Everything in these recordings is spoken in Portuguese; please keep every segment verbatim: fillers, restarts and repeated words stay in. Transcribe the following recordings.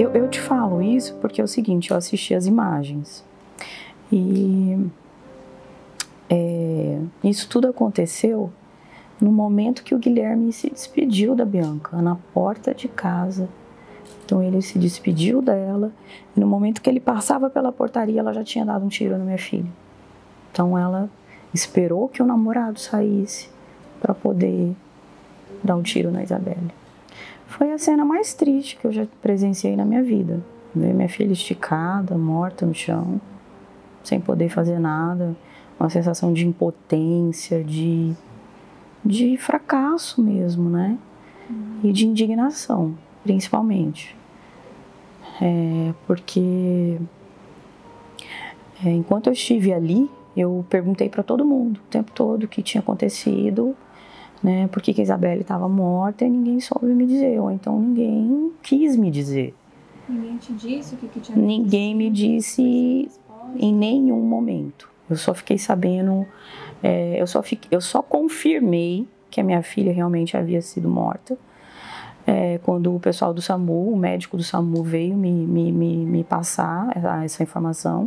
eu, eu te falo isso porque é o seguinte, eu assisti as imagens e é, isso tudo aconteceu no momento que o Guilherme se despediu da Bianca, na porta de casa. Então ele se despediu dela e no momento que ele passava pela portaria, ela já tinha dado um tiro na minha filha. Então ela esperou que o namorado saísse para poder dar um tiro na Isabelle. Foi a cena mais triste que eu já presenciei na minha vida. Ver minha filha esticada, morta no chão, sem poder fazer nada. Uma sensação de impotência, de, de fracasso mesmo, né? E de indignação, principalmente. É, porque é, enquanto eu estive ali, eu perguntei para todo mundo, o tempo todo, o que tinha acontecido, né? Por que que a Isabelle estava morta e ninguém soube me dizer, ou então ninguém quis me dizer. Ninguém te disse o que, que tinha acontecido? Ninguém me disse em nenhum momento. Eu só fiquei sabendo, é, eu, só fiquei, eu só confirmei que a minha filha realmente havia sido morta é, quando o pessoal do SAMU, o médico do SAMU veio me, me, me, me passar essa informação.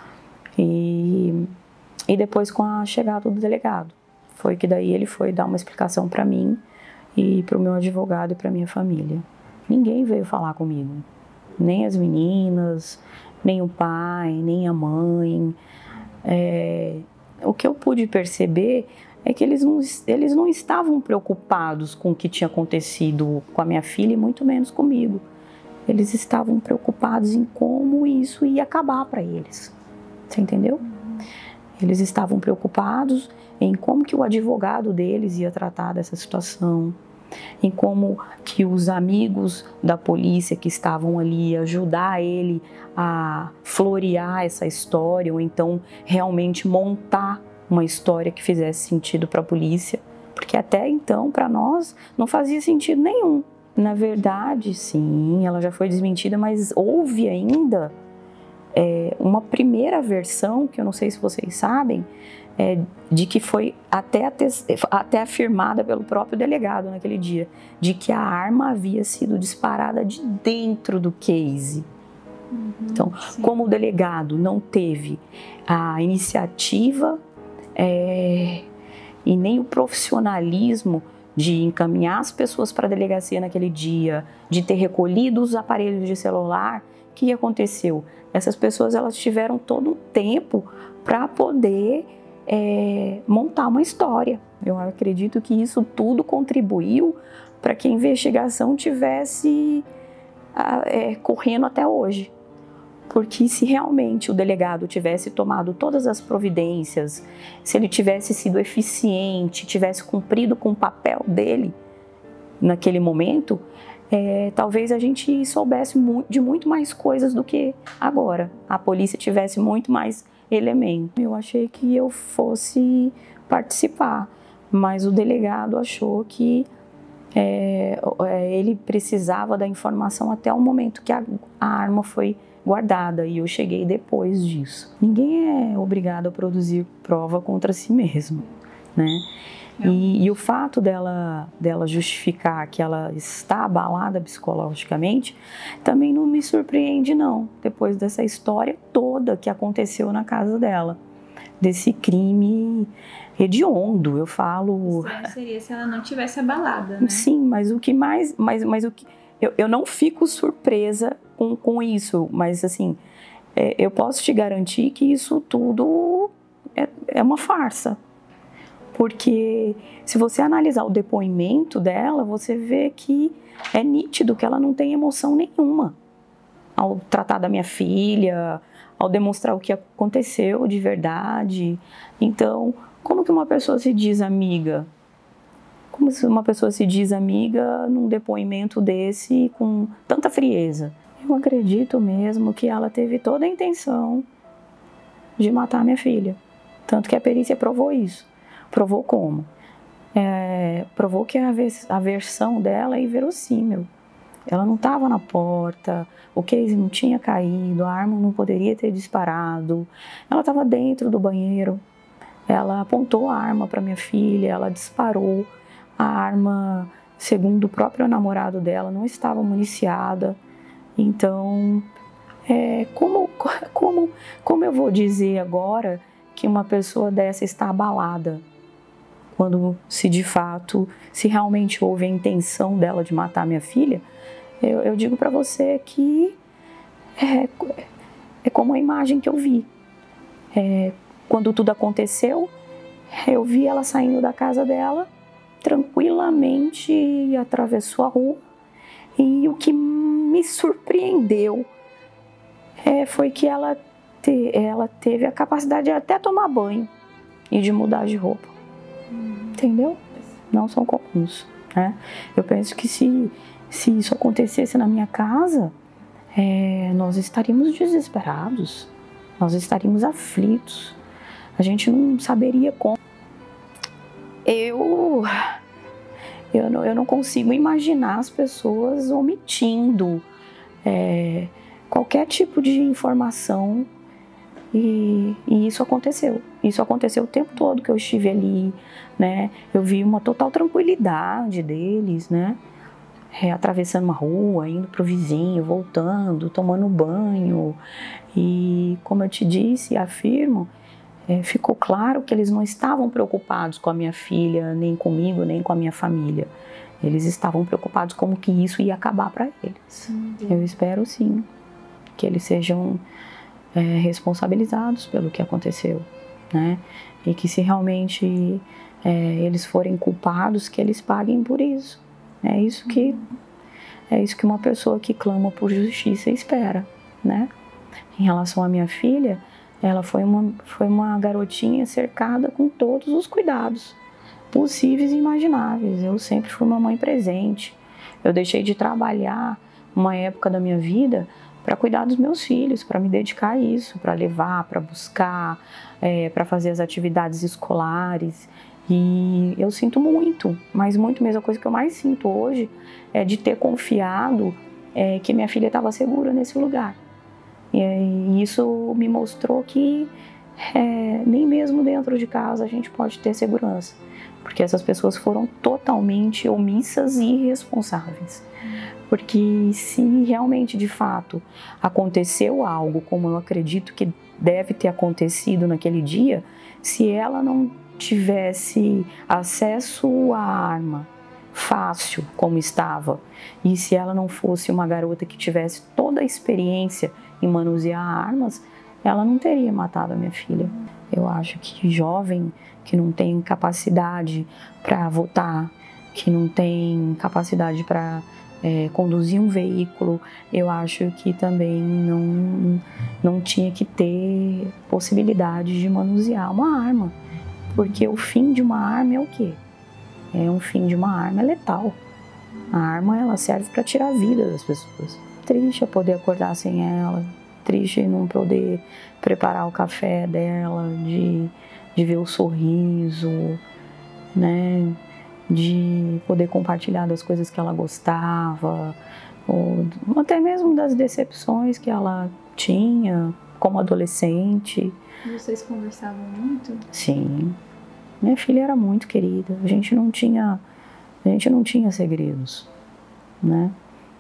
E, e depois com a chegada do delegado. Foi que daí ele foi dar uma explicação para mim e para o meu advogado e para minha família. Ninguém veio falar comigo. Nem as meninas, nem o pai, nem a mãe. É, o que eu pude perceber é que eles não, eles não estavam preocupados com o que tinha acontecido com a minha filha e muito menos comigo. Eles estavam preocupados em como isso ia acabar para eles. Você entendeu? Eles estavam preocupados em como que o advogado deles ia tratar dessa situação, em como que os amigos da polícia que estavam ali iam ajudar ele a florear essa história, ou então realmente montar uma história que fizesse sentido para a polícia, porque até então, para nós, não fazia sentido nenhum. Na verdade, sim, ela já foi desmentida, mas houve ainda é, uma primeira versão, que eu não sei se vocês sabem, É, de que foi até, até afirmada pelo próprio delegado naquele dia, de que a arma havia sido disparada de dentro do case. Uhum, então, sim. Como o delegado não teve a iniciativa é, e nem o profissionalismo de encaminhar as pessoas para a delegacia naquele dia, de ter recolhido os aparelhos de celular, o que aconteceu? Essas pessoas elas tiveram todo o tempo para poder É, montar uma história. Eu acredito que isso tudo contribuiu para que a investigação tivesse é, correndo até hoje. Porque se realmente o delegado tivesse tomado todas as providências, se ele tivesse sido eficiente, tivesse cumprido com o papel dele naquele momento, é, talvez a gente soubesse mu- de muito mais coisas do que agora. A polícia tivesse muito mais elemento. Eu achei que eu fosse participar, mas o delegado achou que é, ele precisava da informação até o momento que a, a arma foi guardada, e eu cheguei depois disso. Ninguém é obrigado a produzir prova contra si mesmo, né? E, e o fato dela, dela justificar que ela está abalada psicologicamente também não me surpreende não, depois dessa história toda que aconteceu na casa dela, desse crime hediondo, eu falo... Estranho seria se ela não tivesse abalada, né? Sim, mas o que mais... Mas, mas o que, eu, eu não fico surpresa com, com isso, mas assim, é, eu posso te garantir que isso tudo é, é uma farsa. Porque se você analisar o depoimento dela, você vê que é nítido que ela não tem emoção nenhuma ao tratar da minha filha, ao demonstrar o que aconteceu de verdade. Então, como que uma pessoa se diz amiga? Como uma pessoa se diz amiga num depoimento desse com tanta frieza? Eu acredito mesmo que ela teve toda a intenção de matar minha filha. Tanto que a perícia provou isso. Provou como? É, provou que a, vers a versão dela é inverossímil. Ela não estava na porta, o case não tinha caído, a arma não poderia ter disparado. Ela estava dentro do banheiro, ela apontou a arma para minha filha, ela disparou. A arma, segundo o próprio namorado dela, não estava municiada. Então, é, como, como, como eu vou dizer agora que uma pessoa dessa está abalada, quando se de fato, se realmente houve a intenção dela de matar minha filha? Eu, eu digo para você que é, é como a imagem que eu vi. É, quando tudo aconteceu, eu vi ela saindo da casa dela, tranquilamente atravessou a rua, e o que me surpreendeu é, foi que ela, te, ela teve a capacidade de até tomar banho e de mudar de roupa. Hum. Entendeu? Não são comuns, né? Eu penso que se, se isso acontecesse na minha casa, é, nós estaríamos desesperados, nós estaríamos aflitos, a gente não saberia como. Eu, eu, não, eu não consigo imaginar as pessoas omitindo é, qualquer tipo de informação, e, e isso aconteceu. Isso aconteceu o tempo todo que eu estive ali, né? Eu vi uma total tranquilidade deles, né? É, atravessando uma rua, indo pro vizinho, voltando, tomando banho. E como eu te disse e afirmo, é, ficou claro que eles não estavam preocupados com a minha filha, nem comigo, nem com a minha família. Eles estavam preocupados como que isso ia acabar para eles. Uhum. Eu espero sim que eles sejam é, responsabilizados pelo que aconteceu, né? E que se realmente é, eles forem culpados, que eles paguem por isso. É isso que, é isso que uma pessoa que clama por justiça espera, né? Em relação à minha filha, ela foi uma, foi uma garotinha cercada com todos os cuidados possíveis e imagináveis. Eu sempre fui uma mãe presente. Eu deixei de trabalhar uma época da minha vida para cuidar dos meus filhos, para me dedicar a isso, para levar, para buscar, é, para fazer as atividades escolares. E eu sinto muito, mas muito mesmo. A coisa que eu mais sinto hoje é de ter confiado é, que minha filha estava segura nesse lugar. E, e isso me mostrou que é, nem mesmo dentro de casa a gente pode ter segurança, porque essas pessoas foram totalmente omissas e irresponsáveis. Porque se realmente, de fato, aconteceu algo, como eu acredito que deve ter acontecido naquele dia, se ela não tivesse acesso à arma fácil como estava, e se ela não fosse uma garota que tivesse toda a experiência em manusear armas, ela não teria matado a minha filha. Eu acho que jovem que não tem capacidade para votar, que não tem capacidade para é, conduzir um veículo, eu acho que também não, não tinha que ter possibilidade de manusear uma arma. Porque o fim de uma arma é o quê? É um fim de uma arma letal. A arma, ela serve para tirar a vida das pessoas. Triste eu poder acordar sem ela, triste não poder preparar o café dela, de, de ver o sorriso, né? De poder compartilhar das coisas que ela gostava, ou até mesmo das decepções que ela tinha como adolescente. Vocês conversavam muito? Sim. Minha filha era muito querida. A gente não tinha, a gente não tinha segredos, né?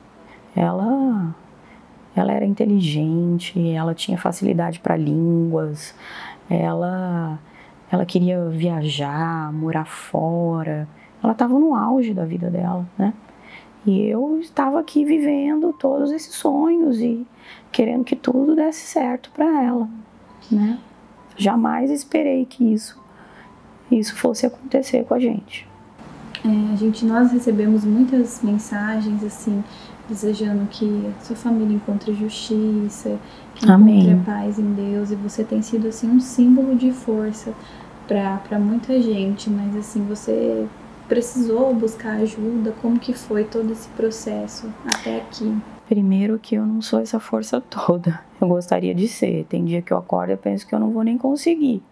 Ela, ela era inteligente, ela tinha facilidade para línguas, ela, ela queria viajar, morar fora. Ela estava no auge da vida dela, né? E eu estava aqui vivendo todos esses sonhos e querendo que tudo desse certo para ela, né? Jamais esperei que isso, isso fosse acontecer com a gente. É, a gente, nós recebemos muitas mensagens assim, desejando que a sua família encontre justiça, que Amém. encontre a paz em Deus, e você tem sido assim um símbolo de força para muita gente, mas assim, você precisou buscar ajuda. Como que foi todo esse processo até aqui? Primeiro que eu não sou essa força toda. Eu gostaria de ser. Tem dia que eu acordo e penso que eu não vou nem conseguir.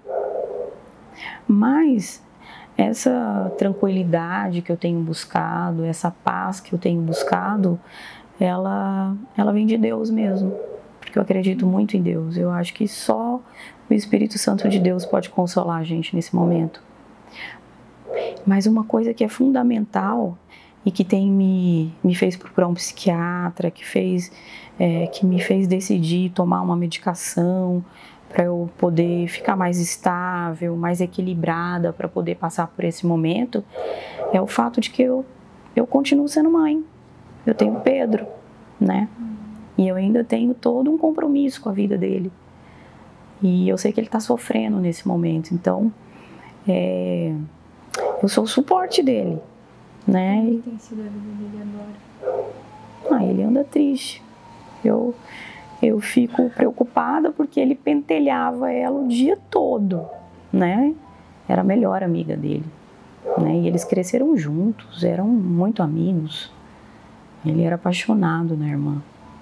Mas essa tranquilidade que eu tenho buscado, essa paz que eu tenho buscado, ela, ela vem de Deus mesmo. Porque eu acredito muito em Deus. Eu acho que só o Espírito Santo de Deus pode consolar a gente nesse momento. Mas uma coisa que é fundamental e que tem me, me fez procurar um psiquiatra, que, fez, é, que me fez decidir tomar uma medicação para eu poder ficar mais estável, mais equilibrada, para poder passar por esse momento, é o fato de que eu, eu continuo sendo mãe. Eu tenho Pedro, né? E eu ainda tenho todo um compromisso com a vida dele. E eu sei que ele está sofrendo nesse momento, então é, eu sou o suporte dele, né? Como tem sido a vida dele agora? Ah, ele anda triste. Eu, eu fico preocupada porque ele pentelhava ela o dia todo, né? Era a melhor amiga dele, né? E eles cresceram juntos, eram muito amigos. Ele era apaixonado na irmã.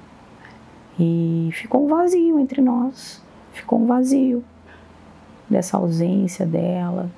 E ficou um vazio entre nós. Ficou um vazio dessa ausência dela,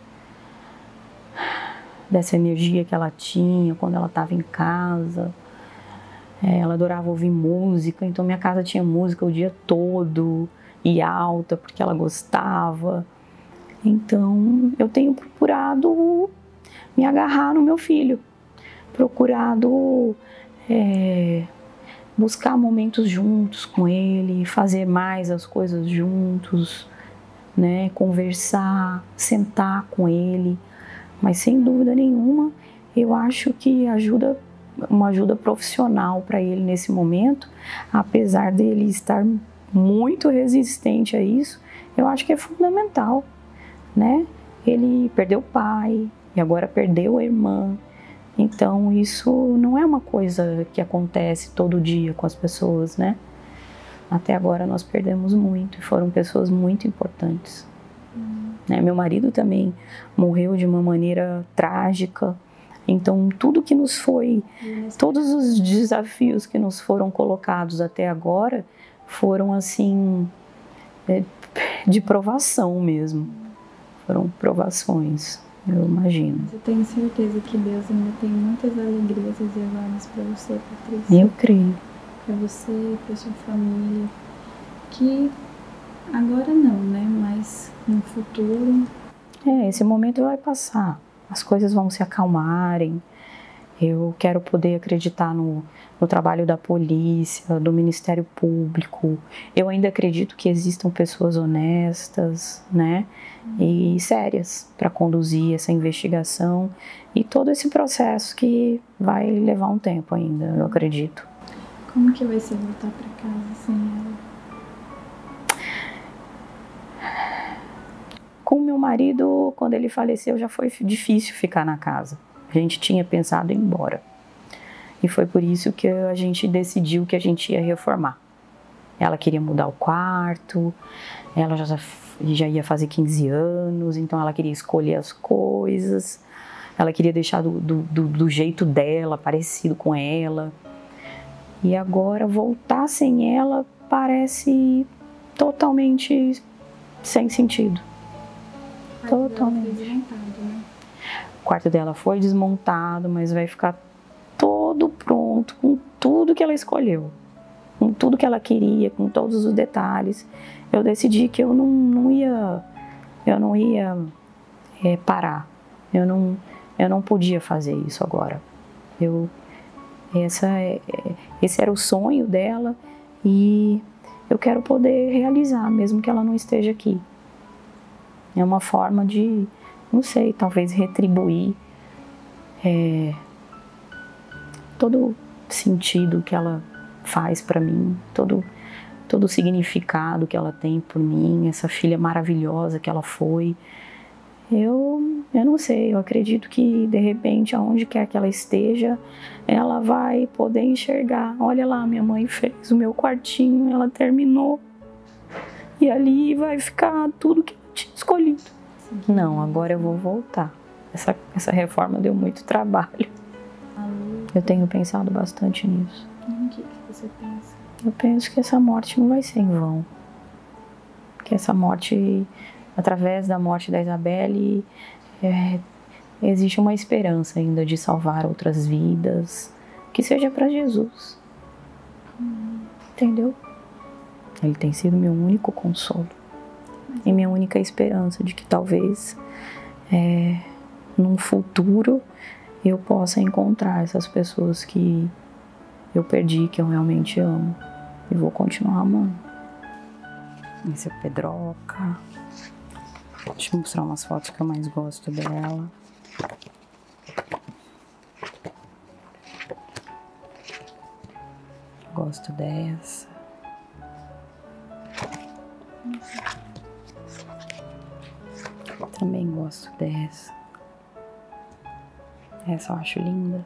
dessa energia que ela tinha quando ela estava em casa. É, ela adorava ouvir música, então minha casa tinha música o dia todo e alta, porque ela gostava. Então eu tenho procurado me agarrar no meu filho, procurado é, buscar momentos juntos com ele, fazer mais as coisas juntos, né? Conversar, sentar com ele. Mas sem dúvida nenhuma, eu acho que ajuda, uma ajuda profissional para ele nesse momento, apesar dele estar muito resistente a isso, eu acho que é fundamental, né? Ele perdeu o pai e agora perdeu a irmã. Então isso não é uma coisa que acontece todo dia com as pessoas, né? Até agora nós perdemos muito e foram pessoas muito importantes. Hum. Né? Meu marido também morreu de uma maneira trágica. Então tudo que nos foi, todos os desafios que nos foram colocados até agora foram assim, de provação mesmo. Foram provações. Eu imagino. Mas eu tenho certeza que Deus ainda tem muitas alegrias reservadas para você, Patrícia. Eu creio. Para você, para sua família. Que agora não, né? Mas no futuro... É, esse momento vai passar. As coisas vão se acalmarem. Eu quero poder acreditar no, no trabalho da polícia, do Ministério Público. Eu ainda acredito que existam pessoas honestas, né? E sérias para conduzir essa investigação e todo esse processo que vai levar um tempo ainda, eu acredito. Como que vai ser voltar para casa sem ela? Com meu marido, quando ele faleceu, já foi difícil ficar na casa. A gente tinha pensado em ir embora. E foi por isso que a gente decidiu que a gente ia reformar. Ela queria mudar o quarto, ela já, já ia fazer quinze anos, então ela queria escolher as coisas, ela queria deixar do, do, do, do jeito dela, parecido com ela. E agora voltar sem ela parece totalmente sem sentido. O quarto Totalmente. dela foi desmontado, né? O quarto dela foi desmontado, mas vai ficar todo pronto, com tudo que ela escolheu. Com tudo que ela queria, com todos os detalhes. Eu decidi que eu não, não ia, eu não ia é, parar. Eu não, eu não podia fazer isso agora. Eu, essa, é, esse era o sonho dela e eu quero poder realizar, mesmo que ela não esteja aqui. É uma forma de, não sei, talvez retribuir é, todo sentido que ela faz para mim, todo, todo o significado que ela tem por mim, essa filha maravilhosa que ela foi. Eu, eu não sei, eu acredito que de repente, aonde quer que ela esteja, ela vai poder enxergar. Olha lá, minha mãe fez o meu quartinho, ela terminou. E ali vai ficar tudo que eu tinha escolhido. Não, agora eu vou voltar. Essa, essa reforma deu muito trabalho. Eu tenho pensado bastante nisso. O que você pensa? Eu penso que essa morte não vai ser em vão. Que essa morte, através da morte da Isabelle, é, existe uma esperança ainda de salvar outras vidas. Que seja para Jesus. Hum. Entendeu? Ele tem sido meu único consolo. E minha única esperança de que talvez, é, num futuro, eu possa encontrar essas pessoas que eu perdi, que eu realmente amo. E vou continuar amando. Esse é o Pedroca. Deixa eu mostrar umas fotos que eu mais gosto dela. Gosto dessa. Também gosto dessa. Essa eu acho linda.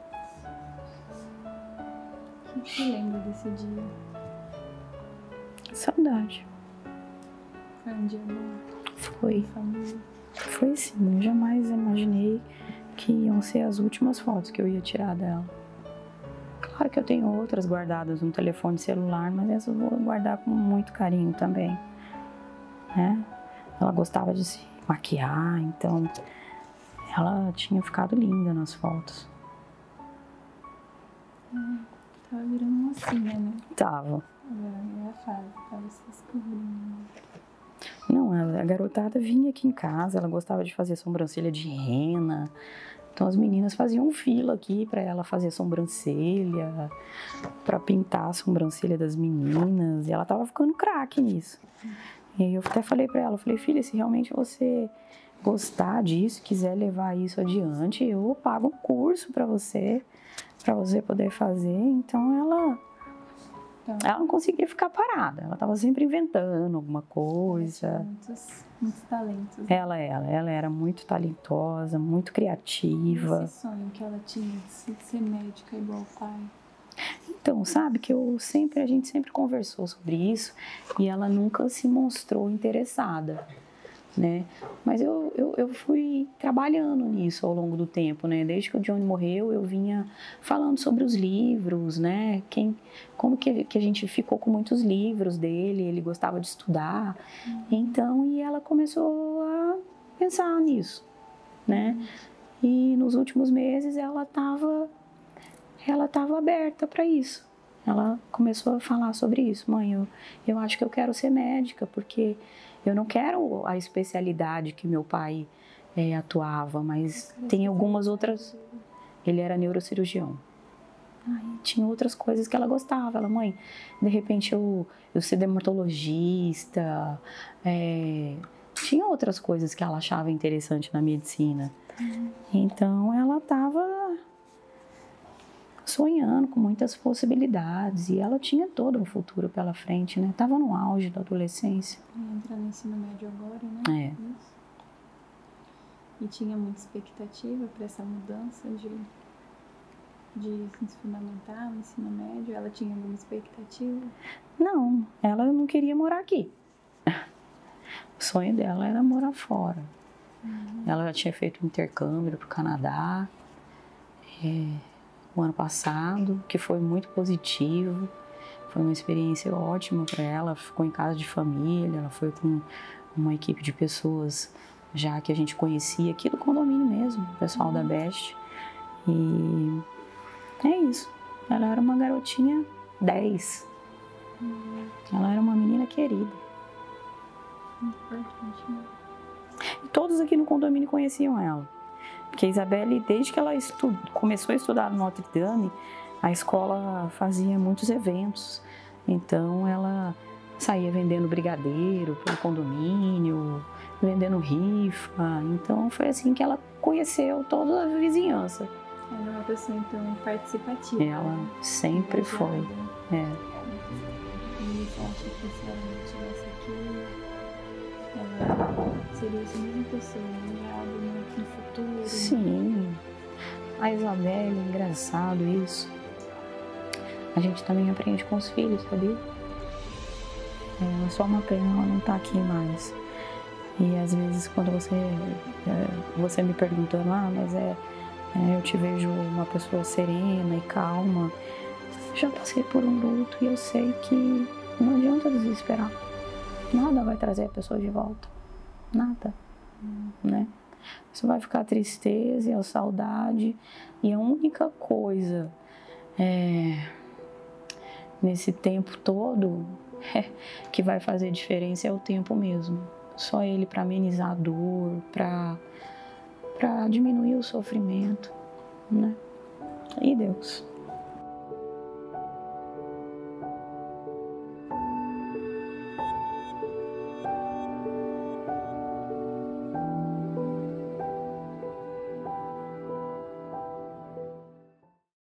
O que você lembra desse dia? Saudade. Foi um dia bom? Foi. Família? Foi sim. Eu jamais imaginei que iam ser as últimas fotos que eu ia tirar dela. Claro que eu tenho outras guardadas no telefone celular, mas essas eu vou guardar com muito carinho também, né? Ela gostava de se maquiar, então ela tinha ficado linda nas fotos. É, tava virando uma mocinha, né? Tava. Agora é a fase, tava se descobrindo. Não, a garotada vinha aqui em casa, ela gostava de fazer sobrancelha de rena. Então as meninas faziam fila aqui para ela fazer sobrancelha, para pintar a sobrancelha das meninas, e ela tava ficando craque nisso. E aí eu até falei para ela, eu falei, filha, se realmente você gostar disso, quiser levar isso adiante, eu pago um curso para você, para você poder fazer. Então ela Então, ela não conseguia ficar parada, ela estava sempre inventando alguma coisa. Muitos, muitos talentos. Né? Ela, ela, ela era muito talentosa, muito criativa. Esse sonho que ela tinha de ser médica igual o pai. Então, sabe que eu sempre, a gente sempre conversou sobre isso e ela nunca se mostrou interessada, né? Mas eu, eu, eu fui trabalhando nisso ao longo do tempo, né? Desde que o Johnny morreu, eu vinha falando sobre os livros, né? Quem, como que, que a gente ficou com muitos livros dele, ele gostava de estudar. Uhum. Então, e ela começou a pensar nisso, né? Uhum. E nos últimos meses ela estava ela estava aberta para isso. Ela começou a falar sobre isso. Mãe, eu, eu acho que eu quero ser médica, porque eu não quero a especialidade que meu pai é, atuava, mas tem algumas outras... Ele era neurocirurgião. Aí tinha outras coisas que ela gostava. Ela, mãe, de repente eu, eu ser dermatologista. É, tinha outras coisas que ela achava interessante na medicina. Uhum. Então ela estava sonhando com muitas possibilidades e ela tinha todo um futuro pela frente, né? Tava no auge da adolescência. Ia entrar no ensino médio agora, né? É. Isso. E tinha muita expectativa para essa mudança de, de ensino fundamental, ensino médio. Ela tinha alguma expectativa? Não, ela não queria morar aqui. O sonho dela era morar fora. Uhum. Ela já tinha feito um intercâmbio para o Canadá. É... o ano passado, que foi muito positivo, foi uma experiência ótima para ela. Ela ficou em casa de família, ela foi com uma equipe de pessoas já que a gente conhecia aqui do condomínio mesmo, o pessoal uhum. da Best. E é isso, ela era uma garotinha dez, uhum. ela era uma menina querida. Importante, né? E todos aqui no condomínio conheciam ela. Porque a Isabelle, desde que ela estu... começou a estudar no Notre Dame, a escola fazia muitos eventos. Então ela saía vendendo brigadeiro pelo condomínio, vendendo rifa. Então foi assim que ela conheceu toda a vizinhança. Ela é uma pessoa, então, participativa. Ela né? sempre Engajada. foi. É. E você acha que se ela não estivesse aqui, ela seria essa mesma pessoa, engajada no futuro? Sim. A Isabelle, engraçado isso. A gente também aprende com os filhos, sabia? É só uma pena ela não tá aqui mais. E às vezes quando você, é, você me perguntando, ah, mas é, é, eu te vejo uma pessoa serena e calma. Já passei por um luto e eu sei que não adianta desesperar. Nada vai trazer a pessoa de volta. Nada. Hum. Né? Você vai ficar tristeza e a saudade. E a única coisa é, nesse tempo todo é, que vai fazer diferença é o tempo mesmo. Só ele para amenizar a dor, para para diminuir o sofrimento. né? E Deus.